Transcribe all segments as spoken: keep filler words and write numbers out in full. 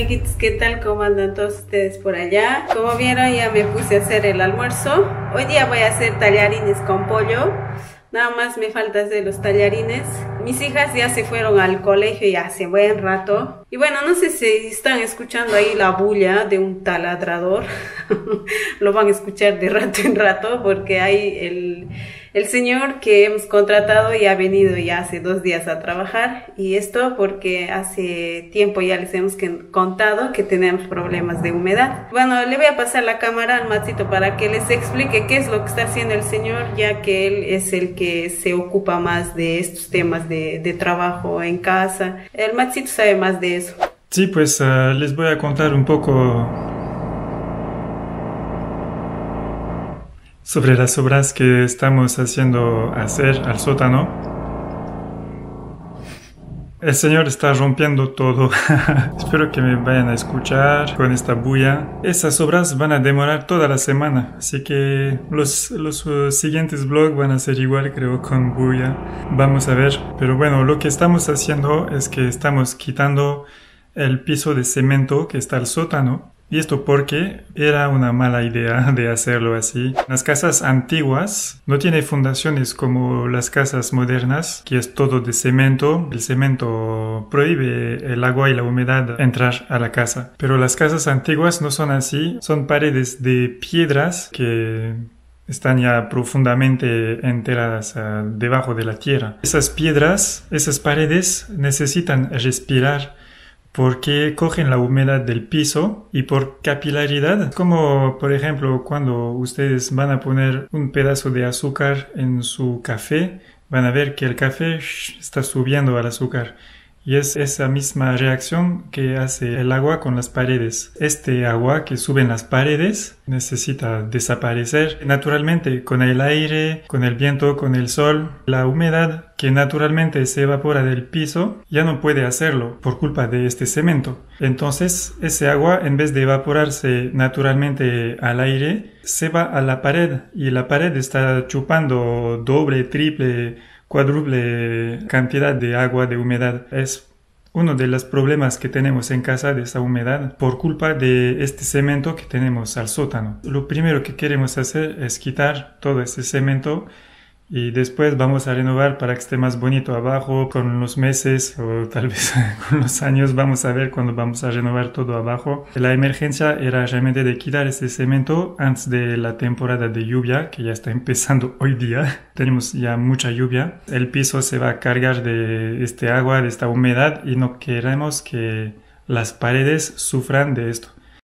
amiguitos, ¿qué tal? ¿Cómo andan todos ustedes por allá? Como vieron, ya me puse a hacer el almuerzo. Hoy día voy a hacer tallarines con pollo. Nada más me falta hacer los tallarines. Mis hijas ya se fueron al colegio ya hace buen rato. Y bueno, no sé si están escuchando ahí la bulla de un taladrador. Lo van a escuchar de rato en rato porque hay el, el señor que hemos contratado y ha venido ya hace dos días a trabajar. Y esto porque hace tiempo ya les hemos contado que tenemos problemas de humedad. Bueno, le voy a pasar la cámara al Matsito para que les explique qué es lo que está haciendo el señor, ya que él es el que se ocupa más de estos temas de, de trabajo en casa. El Matsito sabe más de eso. Sí, pues uh, les voy a contar un poco sobre las obras que estamos haciendo hacer al sótano. El señor está rompiendo todo. Espero que me vayan a escuchar con esta bulla. Esas obras van a demorar toda la semana, así que los, los uh, siguientes vlogs van a ser igual, creo, con bulla. Vamos a ver. Pero bueno, lo que estamos haciendo es que estamos quitando el piso de cemento que está al sótano. Y esto porque era una mala idea de hacerlo así. Las casas antiguas no tienen fundaciones como las casas modernas, que es todo de cemento. El cemento prohíbe el agua y la humedad entrar a la casa. Pero las casas antiguas no son así. Son paredes de piedras que están ya profundamente enterradas uh, debajo de la tierra. Esas piedras, esas paredes necesitan respirar porque cogen la humedad del piso y por capilaridad, como por ejemplo cuando ustedes van a poner un pedazo de azúcar en su café, van a ver que el café está subiendo al azúcar. Y es esa misma reacción que hace el agua con las paredes. Este agua que sube en las paredes necesita desaparecer naturalmente con el aire, con el viento, con el sol. La humedad que naturalmente se evapora del piso ya no puede hacerlo por culpa de este cemento. Entonces ese agua, en vez de evaporarse naturalmente al aire, se va a la pared y la pared está chupando doble, triple, cuádruple cantidad de agua, de humedad. Es uno de los problemas que tenemos en casa de esa humedad por culpa de este cemento que tenemos al sótano. Lo primero que queremos hacer es quitar todo ese cemento y después vamos a renovar para que esté más bonito abajo. Con los meses o tal vez con los años vamos a ver cuando vamos a renovar todo abajo. La emergencia era realmente de quitar ese cemento antes de la temporada de lluvia, que ya está empezando hoy día. Tenemos ya mucha lluvia. El piso se va a cargar de este agua, de esta humedad, y no queremos que las paredes sufran de esto.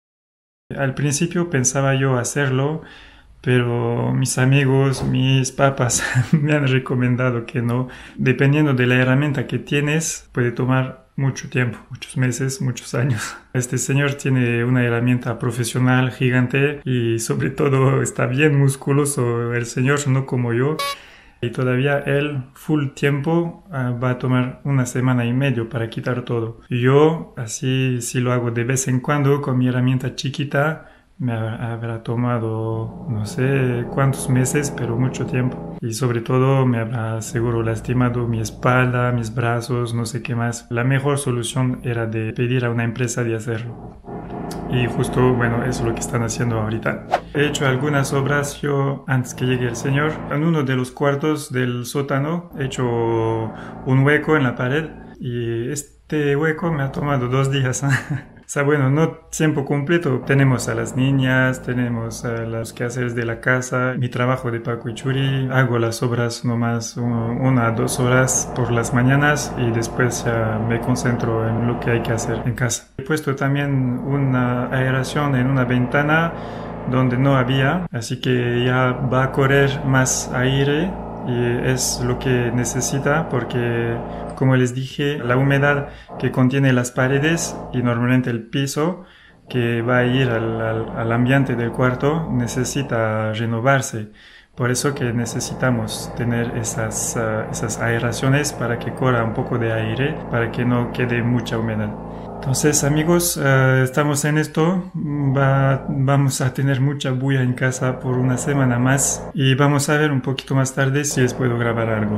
Al principio pensaba yo hacerlo, pero mis amigos, mis papás me han recomendado que no. Dependiendo de la herramienta que tienes, puede tomar mucho tiempo, muchos meses, muchos años. Este señor tiene una herramienta profesional gigante y sobre todo está bien musculoso el señor, no como yo. Y todavía él, full tiempo, uh, va a tomar una semana y medio para quitar todo. Yo, así, si lo hago de vez en cuando con mi herramienta chiquita, me habrá tomado no sé cuántos meses, pero mucho tiempo. Y sobre todo me habrá seguro lastimado mi espalda, mis brazos, no sé qué más. La mejor solución era de pedir a una empresa de hacerlo. Y justo, bueno, eso es lo que están haciendo ahorita. He hecho algunas obras yo antes que llegue el señor. En uno de los cuartos del sótano he hecho un hueco en la pared. Y este hueco me ha tomado dos días. O sea, bueno, no tiempo completo. Tenemos a las niñas, tenemos a los quehaceres de la casa, mi trabajo de Paco y Churi. Hago las obras nomás una o dos horas por las mañanas y después ya me concentro en lo que hay que hacer en casa. He puesto también una aeración en una ventana donde no había, así que ya va a correr más aire y es lo que necesita porque, como les dije, la humedad que contiene las paredes y normalmente el piso que va a ir al, al, al ambiente del cuarto necesita renovarse. Por eso que necesitamos tener esas, uh, esas aeraciones para que corra un poco de aire, para que no quede mucha humedad. Entonces, amigos, uh, estamos en esto. Va, vamos a tener mucha bulla en casa por una semana más y vamos a ver un poquito más tarde si les puedo grabar algo.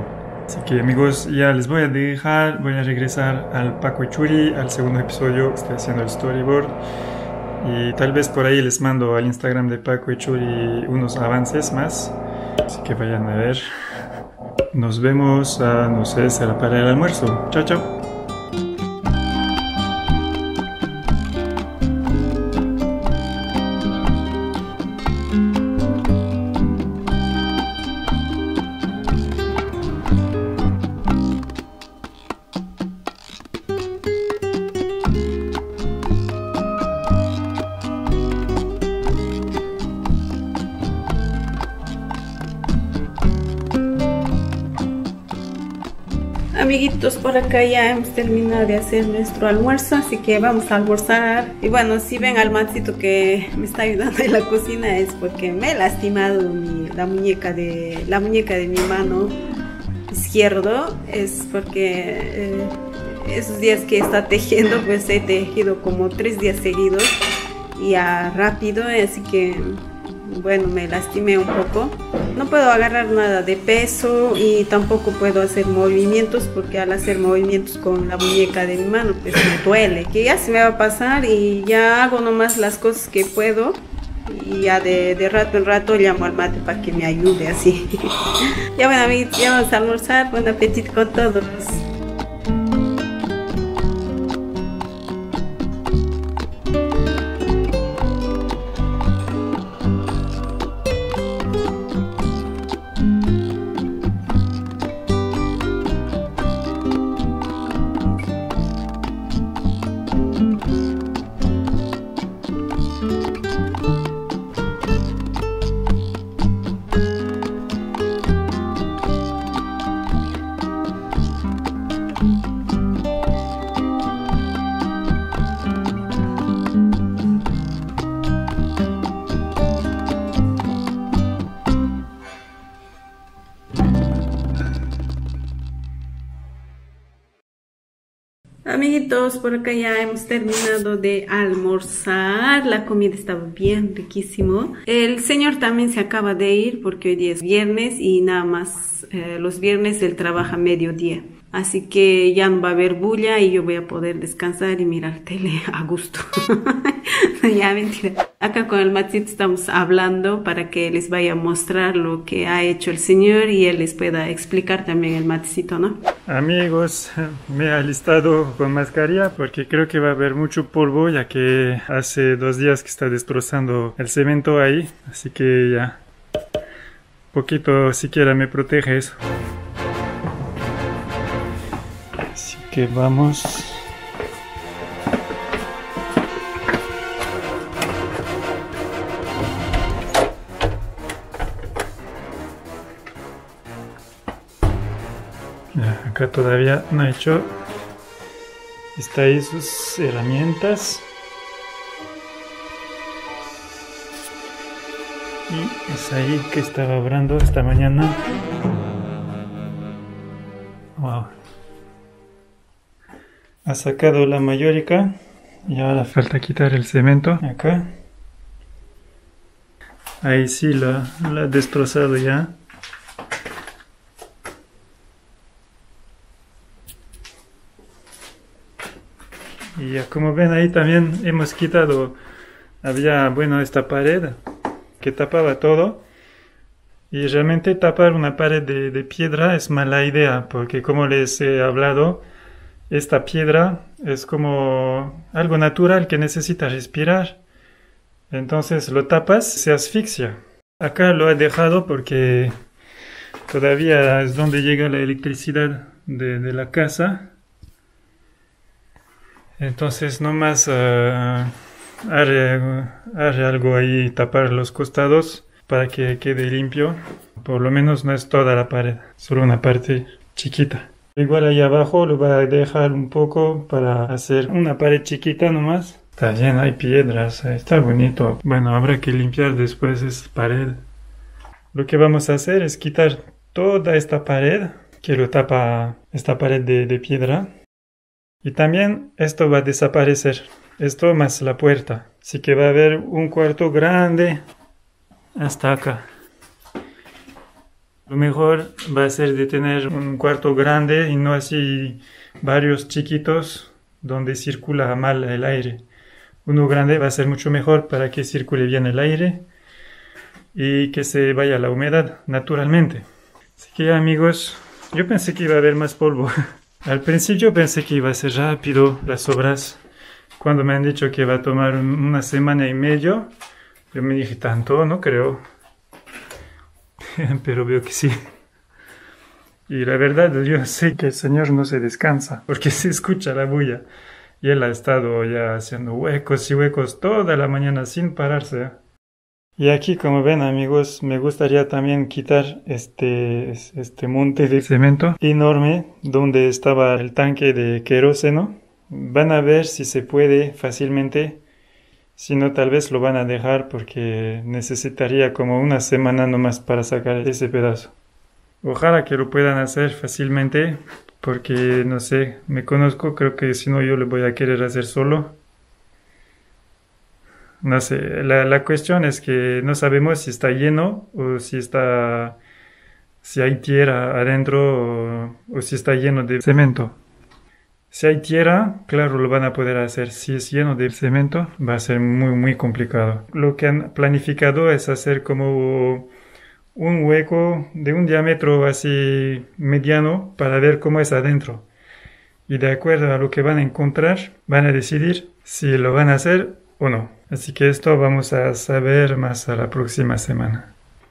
Así que amigos, ya les voy a dejar, voy a regresar al Paco y Churi, al segundo episodio, estoy haciendo el storyboard. Y tal vez por ahí les mando al Instagram de Paco y Churi unos avances más. Así que vayan a ver. Nos vemos, a, no sé, será para el almuerzo. Chao, chao. Amiguitos, por acá ya hemos terminado de hacer nuestro almuerzo, así que vamos a almorzar. Y bueno, si ven al Maxito que me está ayudando en la cocina es porque me he lastimado mi, la, muñeca de, la muñeca de mi mano izquierdo. Es porque eh, esos días que está tejiendo, pues he tejido como tres días seguidos y ya rápido, así que bueno, me lastimé un poco. No puedo agarrar nada de peso y tampoco puedo hacer movimientos porque al hacer movimientos con la muñeca de mi mano pues me duele, que ya se me va a pasar y ya hago nomás las cosas que puedo y ya de, de rato en rato llamo al mate para que me ayude así. Ya bueno amigos, ya vamos a almorzar, buen apetito con todos. Amiguitos, por acá ya hemos terminado de almorzar. La comida estaba bien riquísimo. El señor también se acaba de ir porque hoy día es viernes y nada más eh, los viernes él trabaja mediodía. Así que ya no va a haber bulla y yo voy a poder descansar y mirar tele a gusto. Ya, mentira. Acá con el Maxito estamos hablando para que les vaya a mostrar lo que ha hecho el señor y él les pueda explicar también el Maxito, ¿no? Amigos, me he alistado con mascarilla porque creo que va a haber mucho polvo ya que hace dos días que está destrozando el cemento ahí. Así que ya, poquito siquiera me protege eso. Así que vamos. Ya, acá todavía no he hecho. Está ahí sus herramientas. Y es ahí que estaba obrando esta mañana. Wow. Ha sacado la mayólica y ahora falta quitar el cemento acá. Ahí sí la, la ha destrozado ya. Y ya como ven ahí también hemos quitado, había bueno esta pared que tapaba todo. Y realmente tapar una pared de, de piedra es mala idea porque como les he hablado, esta piedra es como algo natural que necesita respirar. Entonces lo tapas, se asfixia. Acá lo he dejado porque todavía es donde llega la electricidad de, de la casa. Entonces nomás uh, haré, haré algo ahí, tapar los costados para que quede limpio. Por lo menos no es toda la pared, solo una parte chiquita. Igual ahí abajo lo voy a dejar un poco para hacer una pared chiquita nomás. Está bien, hay piedras, está bonito. Bueno, habrá que limpiar después esa pared. Lo que vamos a hacer es quitar toda esta pared que lo tapa esta pared de, de piedra. Y también esto va a desaparecer. Esto más la puerta. Así que va a haber un cuarto grande hasta acá. Lo mejor va a ser de tener un cuarto grande y no así varios chiquitos donde circula mal el aire. Uno grande va a ser mucho mejor para que circule bien el aire y que se vaya la humedad naturalmente. Así que amigos, yo pensé que iba a haber más polvo. Al principio pensé que iba a ser rápido las obras. Cuando me han dicho que va a tomar una semana y medio, yo me dije, tanto, no creo. Pero veo que sí. Y la verdad, yo sé que el Señor no se descansa, porque se escucha la bulla. Y Él ha estado ya haciendo huecos y huecos toda la mañana sin pararse. Y aquí, como ven amigos, me gustaría también quitar este, este monte de cemento enorme donde estaba el tanque de queroseno. Van a ver si se puede fácilmente. Si no, tal vez lo van a dejar porque necesitaría como una semana nomás para sacar ese pedazo. Ojalá que lo puedan hacer fácilmente porque, no sé, me conozco, creo que si no yo lo voy a querer hacer solo. No sé, la, la cuestión es que no sabemos si está lleno o si está, si hay tierra adentro o, o si está lleno de cemento. Si hay tierra, claro, lo van a poder hacer. Si es lleno de cemento, va a ser muy, muy complicado. Lo que han planificado es hacer como un hueco de un diámetro así mediano para ver cómo es adentro. Y de acuerdo a lo que van a encontrar, van a decidir si lo van a hacer o no. Así que esto vamos a saber más a la próxima semana.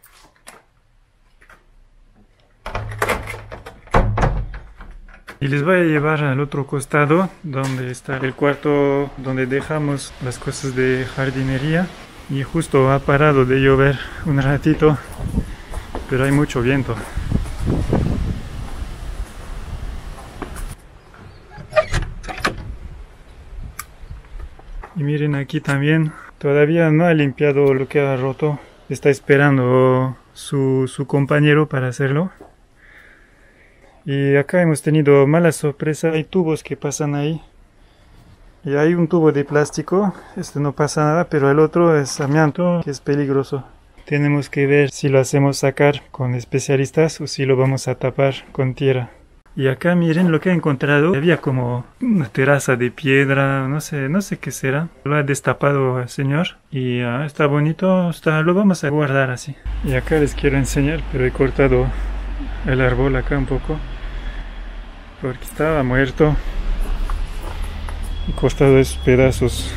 Y les voy a llevar al otro costado, donde está el cuarto donde dejamos las cosas de jardinería. Y justo ha parado de llover un ratito, pero hay mucho viento. Y miren aquí también, todavía no ha limpiado lo que ha roto. Está esperando su, su compañero para hacerlo. Y acá hemos tenido mala sorpresa, hay tubos que pasan ahí. Y hay un tubo de plástico, este no pasa nada, pero el otro es amianto, que es peligroso. Tenemos que ver si lo hacemos sacar con especialistas o si lo vamos a tapar con tierra. Y acá miren lo que he encontrado, había como una terraza de piedra, no sé, no sé qué será. Lo ha destapado el señor y uh, está bonito, está, lo vamos a guardar así. Y acá les quiero enseñar, pero he cortado el árbol acá un poco porque estaba muerto. He cortado esos pedazos.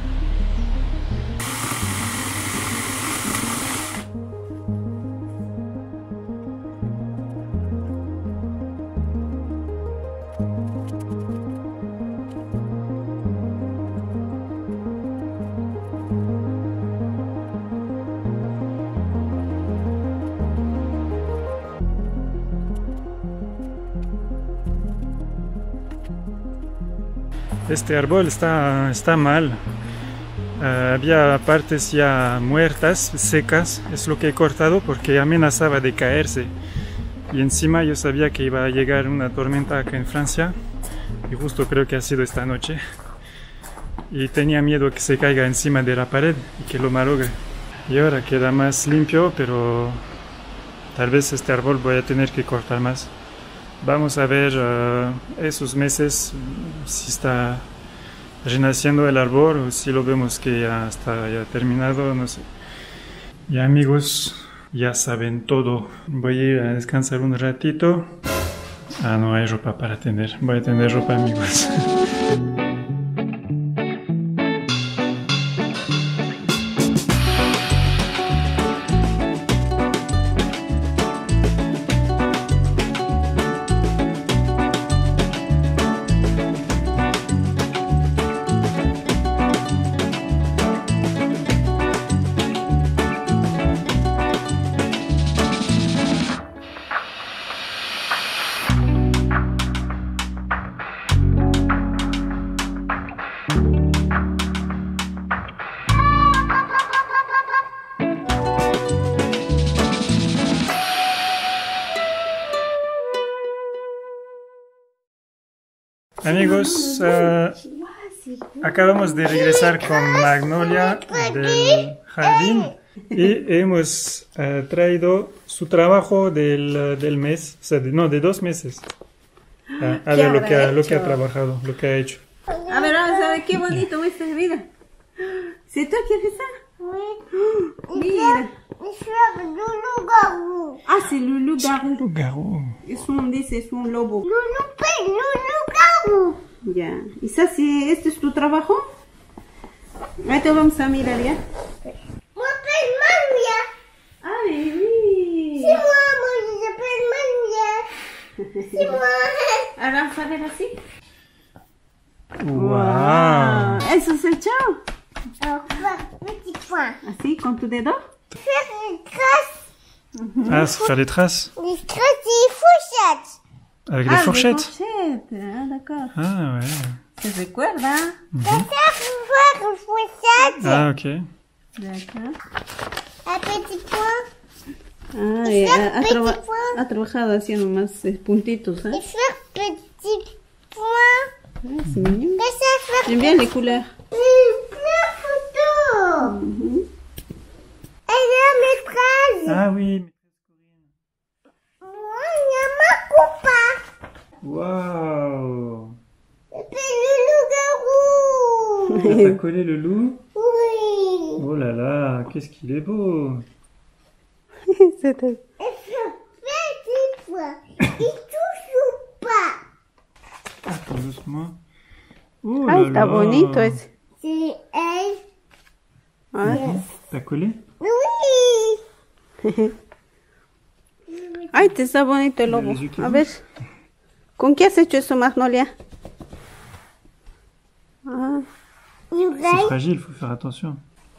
Este árbol está, está mal. Uh, había partes ya muertas, secas. Es lo que he cortado porque amenazaba de caerse. Y encima yo sabía que iba a llegar una tormenta acá en Francia. Y justo creo que ha sido esta noche. Y tenía miedo que se caiga encima de la pared y que lo malogre. Y ahora queda más limpio, pero tal vez este árbol voy a tener que cortar más. Vamos a ver uh, esos meses si está renaciendo el árbol o si lo vemos que ya está ya terminado, no sé. Y amigos, ya saben todo. Voy a ir a descansar un ratito. Ah, no hay ropa para tender. Voy a tender ropa, amigos. Amigos, uh, acabamos de regresar con Magnolia del jardín Y hemos uh, traído su trabajo del, uh, del mes, o sea, de, no, de dos meses. Uh, a ver lo que, ha, lo que ha trabajado, lo que ha hecho. A ver, vamos a ver qué bonito muestra, mira. ¿Se te quiere rezar? Mira. Ah, c'est Loulou Garou. Loulou Garou. Es un, dice, es un lobo. Loulou Garou. Ya. ¿Y si este es tu trabajo? Ahí te vamos a mirar ya. Ay, oui. C'est moi, moi je s'appelle Manuel. C'est moi. Ahora vamos a ver así. Wow. Wow. Eso es el chao. Petit point. Así, con tu dedo. Faire des traces. Ah, c'est faire des traces. Des traces et fourchettes. Avec ah, des fourchettes. Des fourchettes. Ah, d'accord. Ah, ouais. Se recuerda. Mm-hmm. Faire une fourchette. Ah, ok. D'accord. Un petit point. Ah, y ha, ha, traba ha trabajado haciendo más eh, puntitos, ¿eh? Et faire petit point. Ah, c'est mignon. Faire J'aime bien les couleurs. une pleure photo. Mm-hmm. Elle est maîtresse. Ah oui. Moi, il y a ma coupa. Waouh. C'est le loup-garou. Tu as collé le loup? Oui. Oh là là, qu'est-ce qu'il est beau. C'est Et faire petit point. Il touche pas. Attends doucement. Oh Ay, là está là. bonito ese. C'est elle. Ah. T'as collé? Oui. Ay, te está bonito el lobo. A ver, ¿con qué has hecho eso, Magnolia? Ah. C'est fragile, il faut faire attention.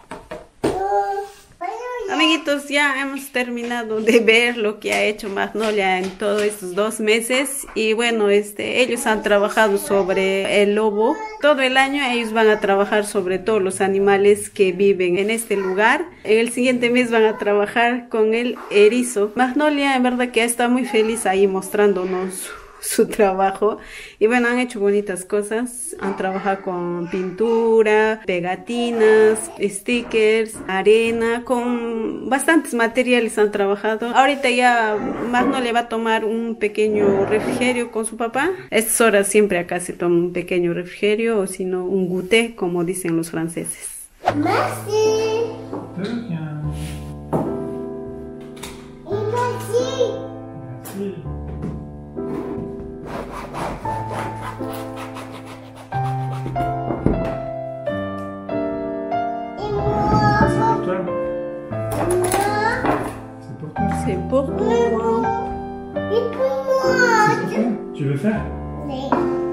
Amiguitos, ya hemos terminado de ver lo que ha hecho Magnolia en todos estos dos meses y bueno, este, ellos han trabajado sobre el lobo. Todo el año ellos van a trabajar sobre todos los animales que viven en este lugar. En el siguiente mes van a trabajar con el erizo. Magnolia en verdad que está muy feliz ahí mostrándonos su trabajo y bueno, han hecho bonitas cosas, han trabajado con pintura, pegatinas, stickers, arena, con bastantes materiales han trabajado. Ahorita ya Magnolia va a tomar un pequeño refrigerio con su papá. A estas horas siempre acá se toma un pequeño refrigerio o si no un goûter, como dicen los franceses. Merci. De rien. Et merci. Merci. Et moi. C'est pour toi. Moi. C'est pour toi. C'est pour toi. Et pour moi. C'est pour toi. Tu veux faire? Mais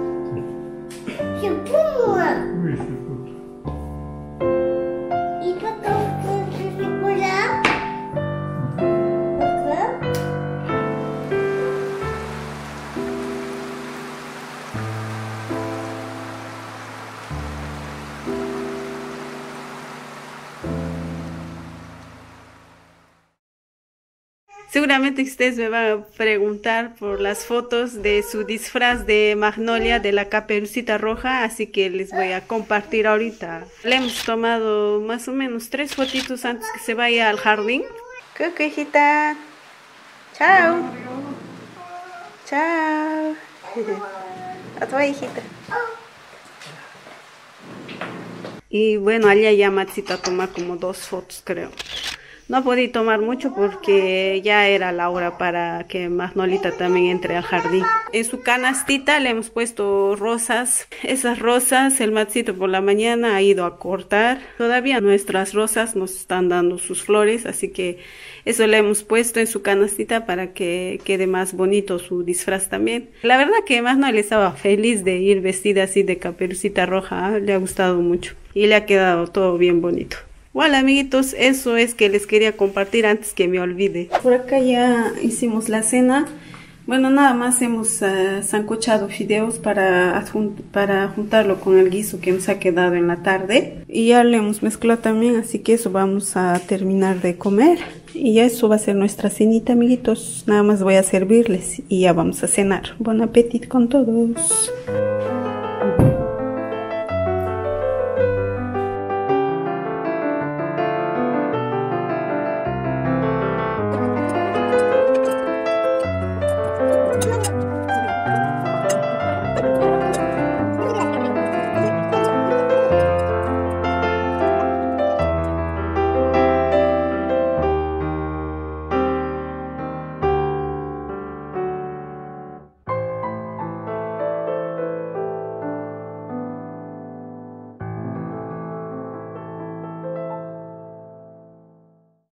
c'est pour moi. Oui, je fais pour toi. Et toi, ton ce chocolat. Pourquoi? Seguramente ustedes me van a preguntar por las fotos de su disfraz de Magnolia de la Caperucita Roja, así que les voy a compartir ahorita. Le hemos tomado más o menos tres fotitos antes que se vaya al jardín. Cucu, hijita. Chao. Chao. A tu hijita. Y bueno, allá ya Matsito a tomar como dos fotos, creo. No podí tomar mucho porque ya era la hora para que Magnolita también entre al jardín. En su canastita le hemos puesto rosas. Esas rosas el Matsito por la mañana ha ido a cortar. Todavía nuestras rosas nos están dando sus flores, así que eso le hemos puesto en su canastita para que quede más bonito su disfraz también. La verdad que Magnolita estaba feliz de ir vestida así de Caperucita Roja, ¿eh? Le ha gustado mucho y le ha quedado todo bien bonito. Bueno, amiguitos, eso es que les quería compartir antes que me olvide. Por acá ya hicimos la cena. Bueno, nada más hemos uh, sancochado fideos para, para juntarlo con el guiso que nos ha quedado en la tarde. Y ya lo hemos mezclado también, así que eso vamos a terminar de comer. Y ya eso va a ser nuestra cenita, amiguitos. Nada más voy a servirles y ya vamos a cenar. Buen apetito con todos.